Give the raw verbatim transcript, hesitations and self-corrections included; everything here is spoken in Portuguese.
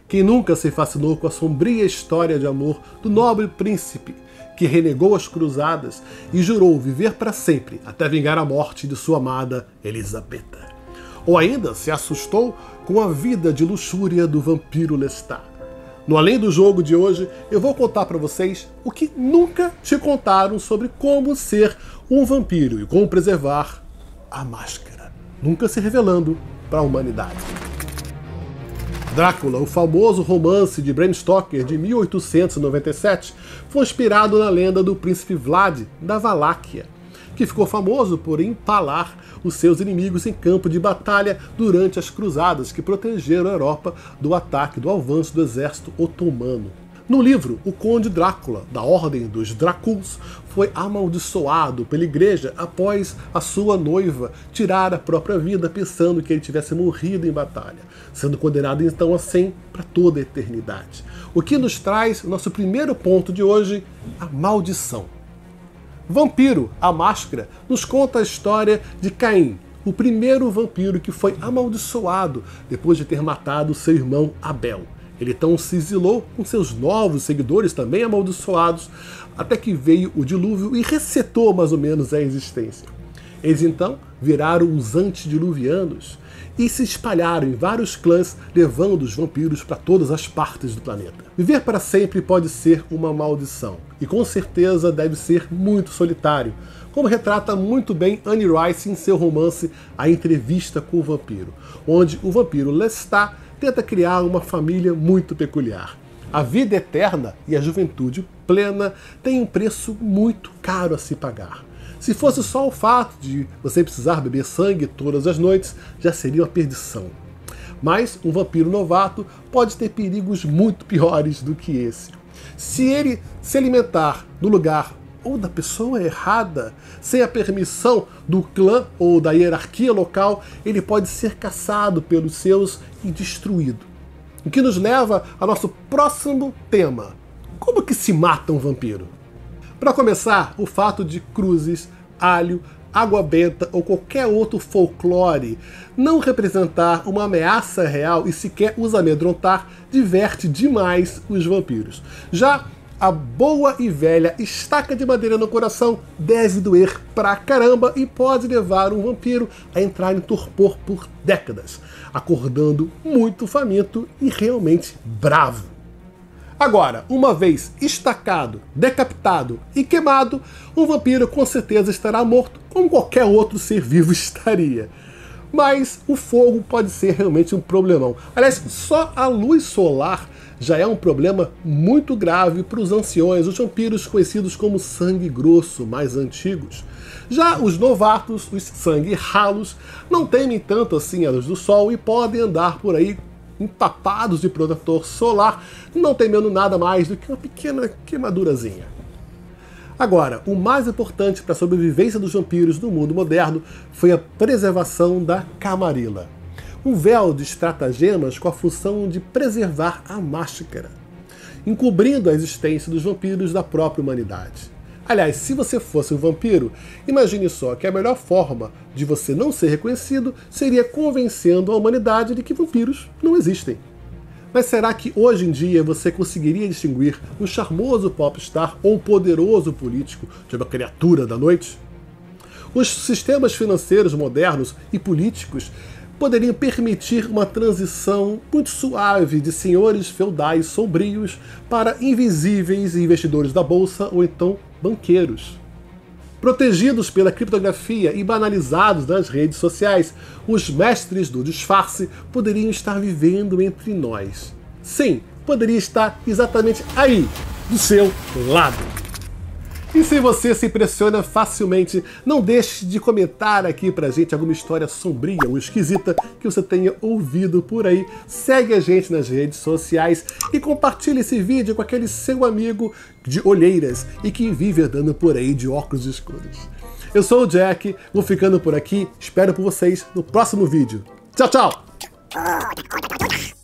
Quem nunca se fascinou com a sombria história de amor do nobre príncipe que renegou as cruzadas e jurou viver para sempre até vingar a morte de sua amada Elisabetta? Ou ainda se assustou com a vida de luxúria do vampiro Lestat? No Além do Jogo de hoje, eu vou contar para vocês o que nunca te contaram sobre como ser um vampiro e como preservar a máscara, nunca se revelando para a humanidade. Drácula, o famoso romance de Bram Stoker de mil oitocentos e noventa e sete, foi inspirado na lenda do príncipe Vlad da Valáquia, que ficou famoso por empalar os seus inimigos em campo de batalha durante as cruzadas que protegeram a Europa do ataque do avanço do exército otomano. No livro, o Conde Drácula, da Ordem dos Dráculos, foi amaldiçoado pela igreja após a sua noiva tirar a própria vida pensando que ele tivesse morrido em batalha, sendo condenado então assim para toda a eternidade. O que nos traz o nosso primeiro ponto de hoje, a maldição. Vampiro, a Máscara, nos conta a história de Caim, o primeiro vampiro que foi amaldiçoado depois de ter matado seu irmão Abel. Ele então se exilou com seus novos seguidores também amaldiçoados, até que veio o dilúvio e resetou mais ou menos a existência. Eles então viraram os antediluvianos e se espalharam em vários clãs, levando os vampiros para todas as partes do planeta. Viver para sempre pode ser uma maldição, e com certeza deve ser muito solitário, como retrata muito bem Anne Rice em seu romance A Entrevista com o Vampiro, onde o vampiro Lestat tenta criar uma família muito peculiar. A vida eterna e a juventude plena têm um preço muito caro a se pagar. Se fosse só o fato de você precisar beber sangue todas as noites, já seria uma perdição. Mas um vampiro novato pode ter perigos muito piores do que esse. Se ele se alimentar no lugar ou da pessoa errada, sem a permissão do clã ou da hierarquia local, ele pode ser caçado pelos seus e destruído. O que nos leva ao nosso próximo tema. Como que se mata um vampiro? Para começar, o fato de cruzes, alho, água benta ou qualquer outro folclore não representar uma ameaça real e sequer os amedrontar diverte demais os vampiros. Já a boa e velha estaca de madeira no coração deve doer pra caramba e pode levar um vampiro a entrar em torpor por décadas, acordando muito faminto e realmente bravo. Agora, uma vez estacado, decapitado e queimado, um vampiro com certeza estará morto, como qualquer outro ser vivo estaria. Mas o fogo pode ser realmente um problemão. Aliás, só a luz solar já é um problema muito grave para os anciões, os vampiros conhecidos como sangue grosso, mais antigos. Já os novatos, os sangue ralos, não temem tanto assim a luz do sol e podem andar por aí empapados de protetor solar, não temendo nada mais do que uma pequena queimadurazinha. Agora, o mais importante para a sobrevivência dos vampiros no mundo moderno foi a preservação da camarilla, um véu de estratagemas com a função de preservar a máscara, encobrindo a existência dos vampiros da própria humanidade. Aliás, se você fosse um vampiro, imagine só que a melhor forma de você não ser reconhecido seria convencendo a humanidade de que vampiros não existem. Mas será que hoje em dia você conseguiria distinguir um charmoso popstar ou um poderoso político de uma criatura da noite? Os sistemas financeiros modernos e políticos poderiam permitir uma transição muito suave de senhores feudais sombrios para invisíveis investidores da bolsa ou então banqueiros. Protegidos pela criptografia e banalizados nas redes sociais, os mestres do disfarce poderiam estar vivendo entre nós. Sim, poderia estar exatamente aí, do seu lado. E se você se impressiona facilmente, não deixe de comentar aqui pra gente alguma história sombria ou esquisita que você tenha ouvido por aí. Segue a gente nas redes sociais e compartilhe esse vídeo com aquele seu amigo de olheiras e que vive andando por aí de óculos escuros. Eu sou o Jack, vou ficando por aqui, espero por vocês no próximo vídeo. Tchau, tchau!